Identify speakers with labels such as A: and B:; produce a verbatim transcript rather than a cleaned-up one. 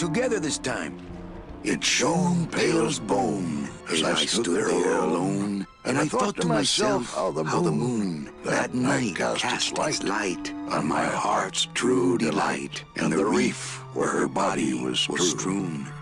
A: together this time.
B: It shone pale as bone as I stood there alone, and I thought to myself how the moon that night cast its light on my heart's true delight, and the reef where her body was strewn.